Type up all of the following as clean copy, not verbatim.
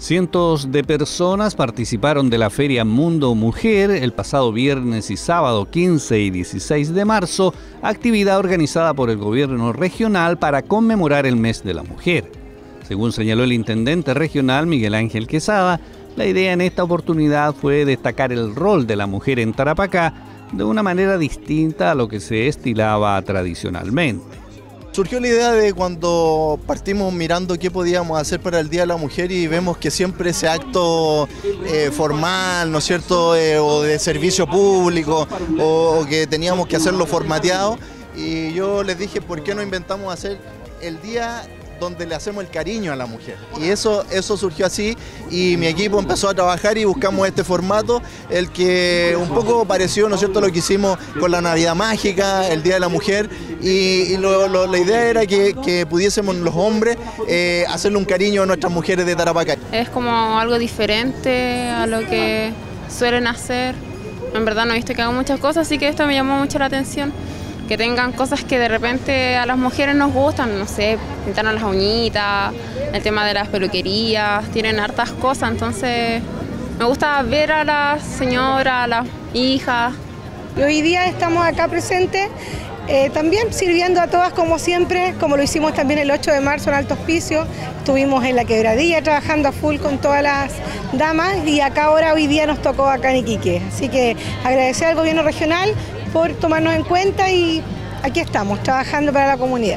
Cientos de personas participaron de la Feria Mundo Mujer el pasado viernes y sábado 15 y 16 de marzo, actividad organizada por el gobierno regional para conmemorar el mes de la mujer. Según señaló el intendente regional Miguel Ángel Quesada, la idea en esta oportunidad fue destacar el rol de la mujer en Tarapacá de una manera distinta a lo que se estilaba tradicionalmente. Surgió la idea de cuando partimos mirando qué podíamos hacer para el Día de la Mujer y vemos que siempre ese acto formal, ¿no es cierto?, o de servicio público, o que teníamos que hacerlo formateado, y yo les dije, ¿por qué no inventamos hacer el día donde le hacemos el cariño a la mujer? Y eso surgió así, y mi equipo empezó a trabajar y buscamos este formato, el que un poco pareció, ¿no es cierto?, lo que hicimos con la Navidad Mágica, el Día de la Mujer, y la idea era que pudiésemos los hombres hacerle un cariño a nuestras mujeres de Tarapacá. Es como algo diferente a lo que suelen hacer. En verdad no he visto que hagan muchas cosas, así que esto me llamó mucho la atención. Que tengan cosas que de repente a las mujeres nos gustan, no sé, pintarnos las uñitas, el tema de las peluquerías, tienen hartas cosas, entonces me gusta ver a las señoras, a las hijas. Y hoy día estamos acá presentes, también sirviendo a todas como siempre, como lo hicimos también el 8 de marzo en Alto Hospicio, estuvimos en la Quebradilla trabajando a full con todas las damas y acá ahora hoy día nos tocó acá en Iquique, así que agradecer al gobierno regional por tomarnos en cuenta y aquí estamos, trabajando para la comunidad.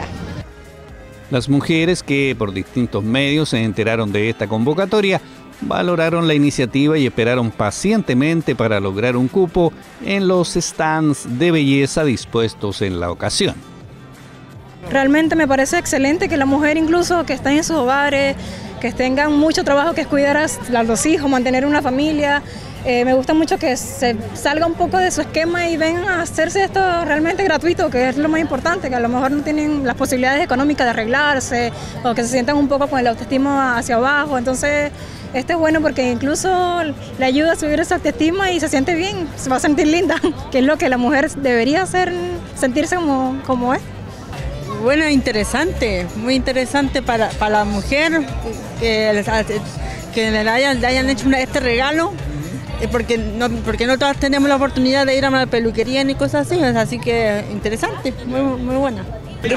Las mujeres que por distintos medios se enteraron de esta convocatoria valoraron la iniciativa y esperaron pacientemente para lograr un cupo en los stands de belleza dispuestos en la ocasión. Realmente me parece excelente que la mujer incluso que está en sus hogares, que tengan mucho trabajo que es cuidar a los hijos, mantener una familia. Me gusta mucho que se salga un poco de su esquema y vengan a hacerse esto realmente gratuito, que es lo más importante, que a lo mejor no tienen las posibilidades económicas de arreglarse o que se sientan un poco con el autoestima hacia abajo. Entonces, esto es bueno porque incluso le ayuda a subir esa autoestima y se siente bien, se va a sentir linda, que es lo que la mujer debería hacer, sentirse como es. Bueno, interesante, muy interesante para la mujer que le hayan hecho este regalo. Porque no todas tenemos la oportunidad de ir a una peluquería ni cosas así que interesante, muy buena.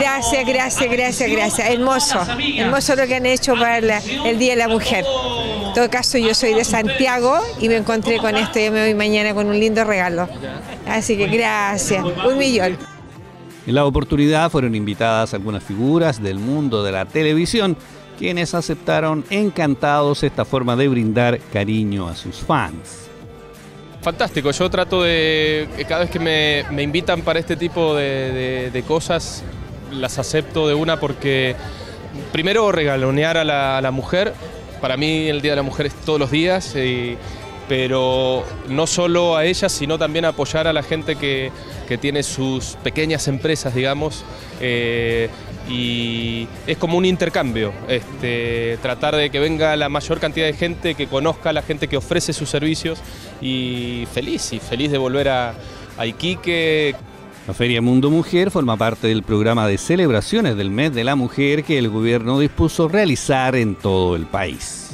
Gracias. Hermoso lo que han hecho para el Día de la Mujer. En todo caso, yo soy de Santiago y me encontré con esto, yo me voy mañana con un lindo regalo. Así que gracias, 1.000.000. En la oportunidad fueron invitadas algunas figuras del mundo de la televisión, quienes aceptaron encantados esta forma de brindar cariño a sus fans. Fantástico, yo trato de, cada vez que me invitan para este tipo de cosas, las acepto de una porque primero regalonear a la mujer, para mí el Día de la Mujer es todos los días, pero no solo a ellas, sino también apoyar a la gente que tiene sus pequeñas empresas, digamos, y es como un intercambio, tratar de que venga la mayor cantidad de gente, que conozca a la gente que ofrece sus servicios y feliz de volver a Iquique. La Feria Mundo Mujer forma parte del programa de celebraciones del mes de la mujer que el gobierno dispuso realizar en todo el país.